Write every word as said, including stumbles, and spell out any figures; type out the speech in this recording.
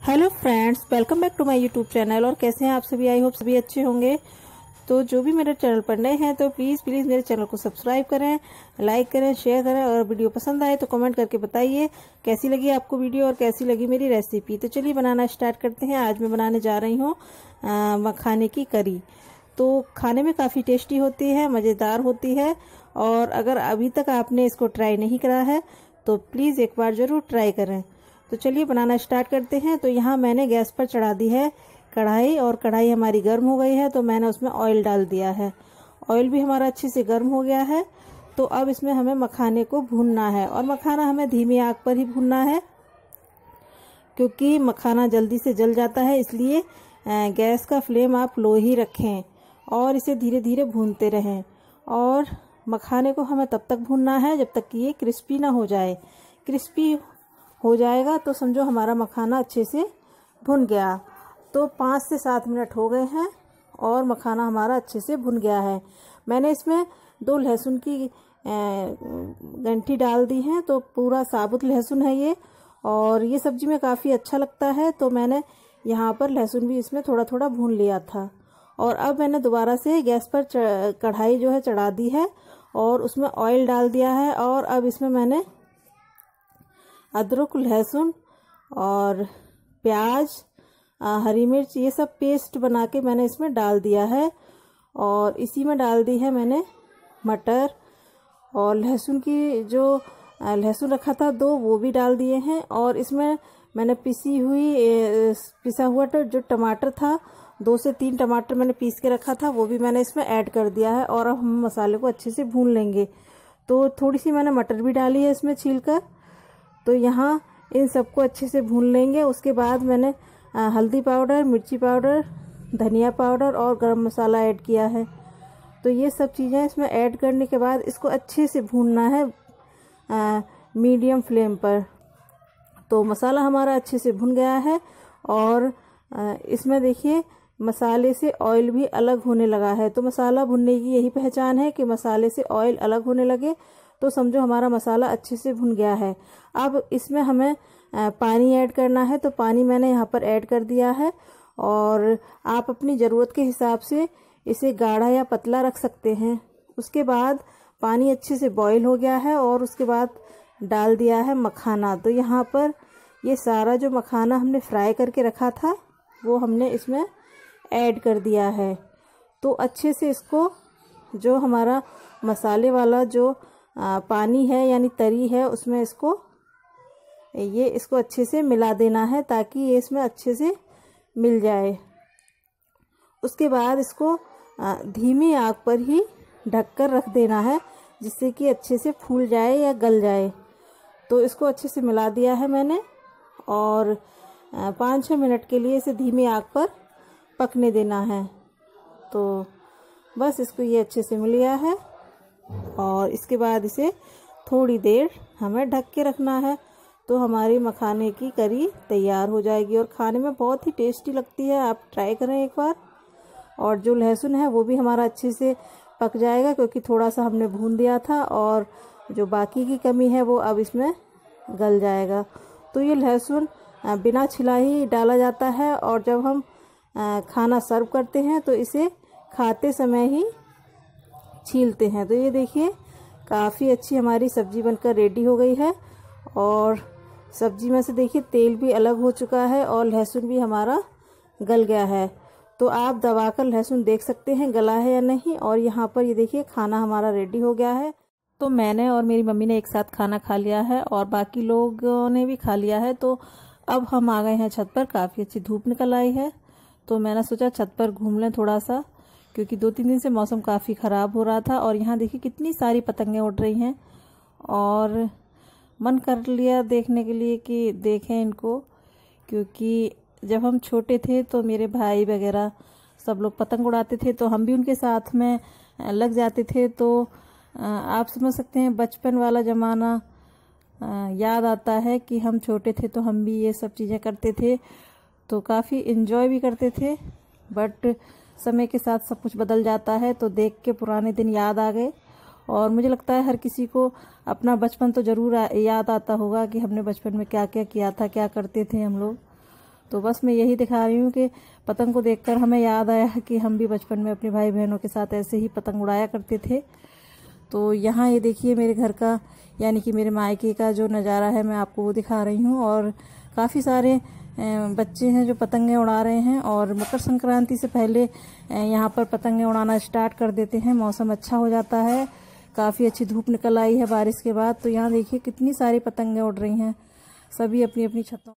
Hello friends, welcome back to my YouTube channel. और कैसे हैं आप सभी? आई होप सभी अच्छे होंगे। तो जो भी मेरे चैनल पर नए हैं तो प्लीज़ प्लीज़ मेरे चैनल को सब्सक्राइब करें, लाइक करें, शेयर करें और वीडियो पसंद आए तो कमेंट करके बताइए कैसी लगी आपको वीडियो और कैसी लगी मेरी रेसिपी। तो चलिए बनाना स्टार्ट करते हैं। आज मैं बनाने जा रही हूँ मखाने की करी। तो खाने में काफ़ी टेस्टी होती है, मज़ेदार होती है। और अगर अभी तक आपने इसको ट्राई नहीं करा है तो प्लीज़ एक बार ज़रूर ट्राई करें। तो चलिए बनाना स्टार्ट करते हैं। तो यहाँ मैंने गैस पर चढ़ा दी है कढ़ाई और कढ़ाई हमारी गर्म हो गई है तो मैंने उसमें ऑयल डाल दिया है। ऑयल भी हमारा अच्छे से गर्म हो गया है। तो अब इसमें हमें मखाने को भूनना है और मखाना हमें धीमी आंच पर ही भूनना है क्योंकि मखाना जल्दी से जल जाता है, इसलिए गैस का फ्लेम आप लो ही रखें और इसे धीरे धीरे भूनते रहें। और मखाने को हमें तब तक भूनना है जब तक कि ये क्रिस्पी ना हो जाए। क्रिस्पी हो जाएगा तो समझो हमारा मखाना अच्छे से भुन गया। तो पाँच से सात मिनट हो गए हैं और मखाना हमारा अच्छे से भुन गया है। मैंने इसमें दो लहसुन की गंठी डाल दी है, तो पूरा साबुत लहसुन है ये और ये सब्जी में काफ़ी अच्छा लगता है। तो मैंने यहाँ पर लहसुन भी इसमें थोड़ा थोड़ा भून लिया था। और अब मैंने दोबारा से गैस पर कढ़ाई जो है चढ़ा दी है और उसमें ऑयल डाल दिया है। और अब इसमें मैंने अदरक, लहसुन और प्याज, हरी मिर्च ये सब पेस्ट बना के मैंने इसमें डाल दिया है। और इसी में डाल दी है मैंने मटर और लहसुन की जो लहसुन रखा था दो वो भी डाल दिए हैं। और इसमें मैंने पिसी हुई पिसा हुआ जो टमाटर था, दो से तीन टमाटर मैंने पीस के रखा था वो भी मैंने इसमें ऐड कर दिया है। और अब हम मसाले को अच्छे से भून लेंगे। तो थोड़ी सी मैंने मटर भी डाली है इसमें छीलकर। तो यहाँ इन सबको अच्छे से भून लेंगे। उसके बाद मैंने हल्दी पाउडर, मिर्ची पाउडर, धनिया पाउडर और गरम मसाला ऐड किया है। तो ये सब चीज़ें इसमें ऐड करने के बाद इसको अच्छे से भूनना है आ, मीडियम फ्लेम पर। तो मसाला हमारा अच्छे से भुन गया है और आ, इसमें देखिए मसाले से ऑयल भी अलग होने लगा है। तो मसाला भुनने की यही पहचान है कि मसाले से ऑयल अलग होने लगे तो समझो हमारा मसाला अच्छे से भुन गया है। अब इसमें हमें पानी ऐड करना है। तो पानी मैंने यहाँ पर ऐड कर दिया है और आप अपनी ज़रूरत के हिसाब से इसे गाढ़ा या पतला रख सकते हैं। उसके बाद पानी अच्छे से बॉईल हो गया है और उसके बाद डाल दिया है मखाना। तो यहाँ पर ये सारा जो मखाना हमने फ्राई करके रखा था वो हमने इसमें ऐड कर दिया है। तो अच्छे से इसको जो हमारा मसाले वाला जो आ, पानी है यानी तरी है उसमें इसको ये इसको अच्छे से मिला देना है ताकि ये इसमें अच्छे से मिल जाए। उसके बाद इसको आ, धीमी आंच पर ही ढककर रख देना है जिससे कि अच्छे से फूल जाए या गल जाए। तो इसको अच्छे से मिला दिया है मैंने और पाँच छः मिनट के लिए इसे धीमी आंच पर पकने देना है। तो बस इसको ये अच्छे से मिल गया है और इसके बाद इसे थोड़ी देर हमें ढक के रखना है। तो हमारी मखाने की करी तैयार हो जाएगी और खाने में बहुत ही टेस्टी लगती है। आप ट्राई करें एक बार। और जो लहसुन है वो भी हमारा अच्छे से पक जाएगा क्योंकि थोड़ा सा हमने भून दिया था और जो बाकी की कमी है वो अब इसमें गल जाएगा। तो ये लहसुन बिना छिला ही डाला जाता है और जब हम खाना सर्व करते हैं तो इसे खाते समय ही छीलते हैं। तो ये देखिए काफ़ी अच्छी हमारी सब्जी बनकर रेडी हो गई है और सब्जी में से देखिए तेल भी अलग हो चुका है और लहसुन भी हमारा गल गया है। तो आप दबाकर लहसुन देख सकते हैं गला है या नहीं। और यहाँ पर ये देखिए खाना हमारा रेडी हो गया है। तो मैंने और मेरी मम्मी ने एक साथ खाना खा लिया है और बाकी लोगों ने भी खा लिया है। तो अब हम आ गए हैं छत पर। काफ़ी अच्छी धूप निकल आई है तो मैंने सोचा छत पर घूम लें थोड़ा सा क्योंकि दो तीन दिन से मौसम काफ़ी ख़राब हो रहा था। और यहाँ देखिए कितनी सारी पतंगें उड़ रही हैं और मन कर लिया देखने के लिए कि देखें इनको, क्योंकि जब हम छोटे थे तो मेरे भाई वगैरह सब लोग पतंग उड़ाते थे तो हम भी उनके साथ में लग जाते थे। तो आप समझ सकते हैं बचपन वाला ज़माना याद आता है कि हम छोटे थे तो हम भी ये सब चीज़ें करते थे। तो काफ़ी इन्जॉय भी करते थे। बट समय के साथ सब कुछ बदल जाता है तो देख के पुराने दिन याद आ गए। और मुझे लगता है हर किसी को अपना बचपन तो ज़रूर याद आता होगा कि हमने बचपन में क्या क्या किया था, क्या करते थे हम लोग। तो बस मैं यही दिखा रही हूँ कि पतंग को देखकर हमें याद आया कि हम भी बचपन में अपने भाई बहनों के साथ ऐसे ही पतंग उड़ाया करते थे। तो यहाँ ये देखिए मेरे घर का यानी कि मेरे मायके का जो नज़ारा है मैं आपको वो दिखा रही हूँ। और काफ़ी सारे बच्चे हैं जो पतंगें उड़ा रहे हैं और मकर संक्रांति से पहले यहाँ पर पतंगें उड़ाना स्टार्ट कर देते हैं। मौसम अच्छा हो जाता है, काफ़ी अच्छी धूप निकल आई है बारिश के बाद। तो यहाँ देखिए कितनी सारी पतंगें उड़ रही हैं, सभी अपनी अपनी छतों